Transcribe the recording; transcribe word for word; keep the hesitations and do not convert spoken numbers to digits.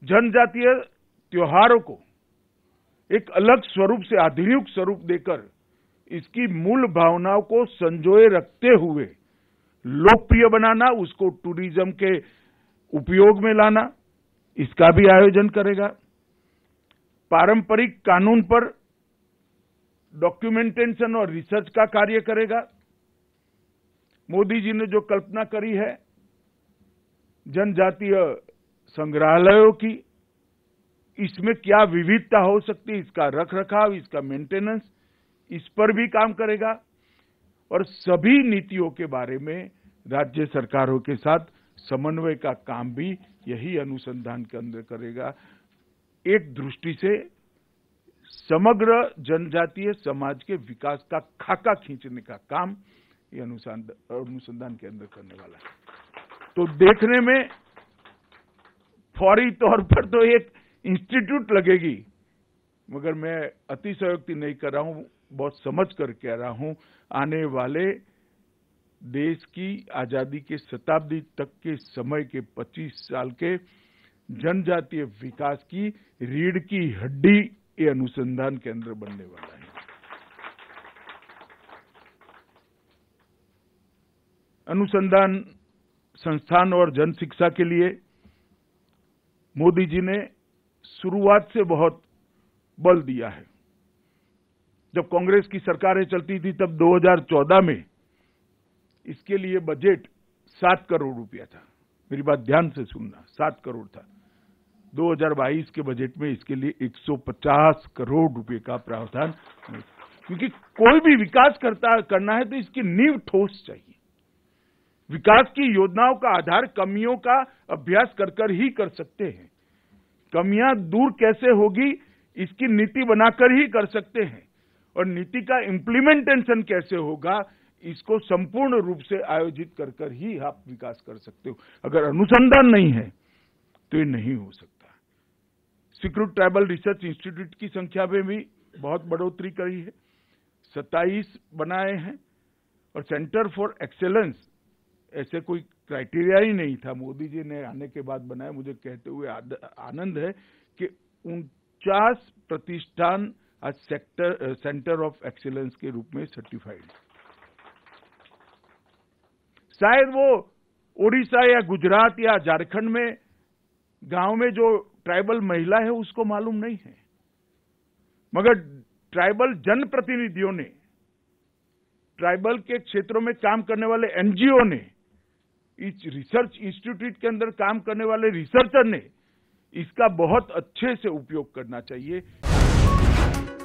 जनजातीय त्योहारों को एक अलग स्वरूप से आधुनिक स्वरूप देकर इसकी मूल भावनाओं को संजोए रखते हुए लोकप्रिय बनाना, उसको टूरिज्म के उपयोग में लाना, इसका भी आयोजन करेगा। पारंपरिक कानून पर डॉक्यूमेंटेशन और रिसर्च का कार्य करेगा। मोदी जी ने जो कल्पना करी है जनजातीय संग्रहालयों की, इसमें क्या विविधता हो सकती है, इसका रख रखाव, इसका मेंटेनेंस, इस पर भी काम करेगा। और सभी नीतियों के बारे में राज्य सरकारों के साथ समन्वय का काम भी यही अनुसंधान के अंदर करेगा। एक दृष्टि से समग्र जनजातीय समाज के विकास का खाका खींचने का काम ये अनुसंधान के अंदर करने वाला है। तो देखने में फौरी तौर पर तो एक इंस्टीट्यूट लगेगी, मगर मैं अतिशयोक्ति नहीं कर रहा हूं, बहुत समझ कर कह रहा हूं। आने वाले देश की आजादी के शताब्दी तक के समय के पच्चीस साल के जनजातीय विकास की रीढ़ की हड्डी ये अनुसंधान केंद्र बनने वाला है। अनुसंधान संस्थान और जन शिक्षा के लिए मोदी जी ने शुरुआत से बहुत बल दिया है। जब कांग्रेस की सरकारें चलती थी तब दो हज़ार चौदह में इसके लिए बजट सात करोड़ रुपया था। मेरी बात ध्यान से सुनना, सात करोड़ था। दो हज़ार बाईस के बजट में इसके लिए एक सौ पचास करोड़ रुपए का प्रावधान, क्योंकि कोई भी विकास करता करना है तो इसकी नींव ठोस चाहिए। विकास की योजनाओं का आधार कमियों का अभ्यास कर कर ही कर सकते हैं। कमियां दूर कैसे होगी इसकी नीति बनाकर ही कर सकते हैं, और नीति का इम्प्लीमेंटेशन कैसे होगा इसको संपूर्ण रूप से आयोजित कर कर ही आप विकास कर सकते हो। अगर अनुसंधान नहीं है तो ये नहीं हो सकता। स्वीकृत ट्राइबल रिसर्च इंस्टीट्यूट की संख्या में भी बहुत बढ़ोतरी करी है, सत्ताईस बनाए हैं। और सेंटर फॉर एक्सेलेंस ऐसे कोई क्राइटेरिया ही नहीं था, मोदी जी ने आने के बाद बनाया। मुझे कहते हुए आनंद है कि उनचास प्रतिष्ठान आज सेक्टर सेंटर ऑफ एक्सीलेंस के रूप में सर्टिफाइड। शायद वो ओडिशा या गुजरात या झारखंड में गांव में जो ट्राइबल महिला है उसको मालूम नहीं है, मगर ट्राइबल जनप्रतिनिधियों ने, ट्राइबल के क्षेत्रों में काम करने वाले एनजीओ ने, इस रिसर्च इंस्टीट्यूट के अंदर काम करने वाले रिसर्चर ने इसका बहुत अच्छे से उपयोग करना चाहिए।